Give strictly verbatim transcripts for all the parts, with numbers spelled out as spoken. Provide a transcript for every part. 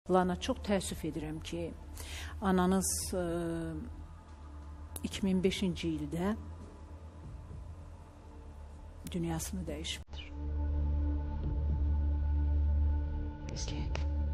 Lana, çox təəssüf edirəm ki, ananız e, iki min beşinci ildə dünyasını dəyişibdir. İzləyək.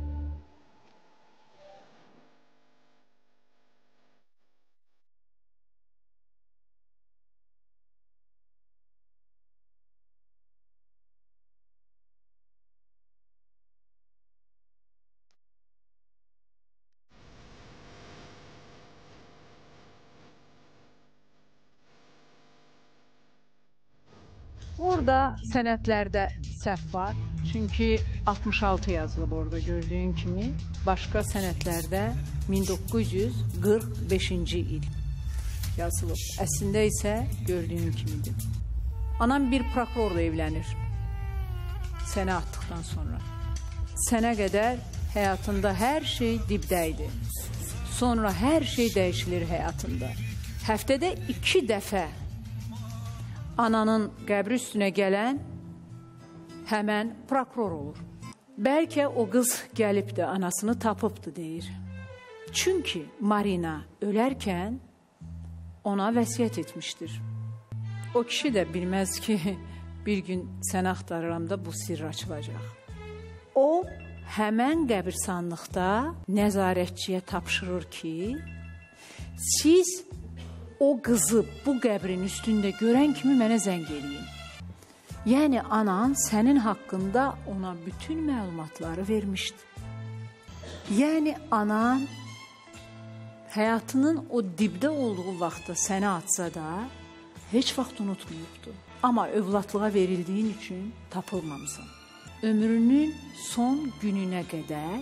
Orada sənədlərdə səhv var. Çünki altmış altı yazılıb orada gördüyün kimi. Başqa sənədlərdə min doqquz yüz qırx beşinci il yazılıb. Əslində isə gördüyün kimidir. Anam bir prokurorla evlənir. Sənə atdıqdan sonra. Sənə qədər həyatında hər şey dibdə idi. Sonra hər şey dəyişilir həyatında. Həftədə iki dəfə ananın qəbri üstünə gələn həmən prokuror olur. Bəlkə o qız gəlib də anasını tapıbdı deyir. Çünki Marina ölərkən ona vəsiyyət etmişdir. O kişi də bilməz ki, bir gün səni axtarıram da bu sirr açılacaq. O, həmən qəbirstanlıqda nəzarətçiyə tapşırır ki, siz o qızı bu qəbrin üstündə görən kimi mənə zəng eləyin. Yəni, anan sənin haqqında ona bütün məlumatları vermişdi. Yəni, anan həyatının o dibdə olduğu vaxtda səni atsa da, heç vaxt unutmayıbdı. Amma övladlığa verildiyin üçün tapılmamısan. Ömrünün son gününə qədər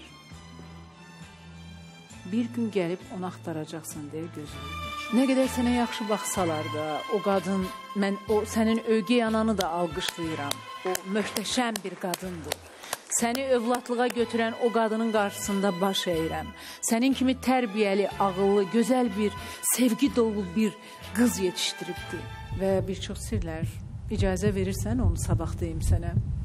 bir gün gəlib onu axtaracaqsan deyə gözləyirdi. Nə qədər sənə yaxşı baxsalar da, o qadın, mən o sənin ögey ananı da alqışlayıram. O möhtəşəm bir qadındır. Səni övladlığa götürən o qadının qarşısında baş əyirəm. Sənin kimi tərbiyəli, ağıllı, gözəl bir, sevgi dolu bir qız yetişdiribdir. Və bir çox sirlər, icazə verirsən onu sabah deyim sənə.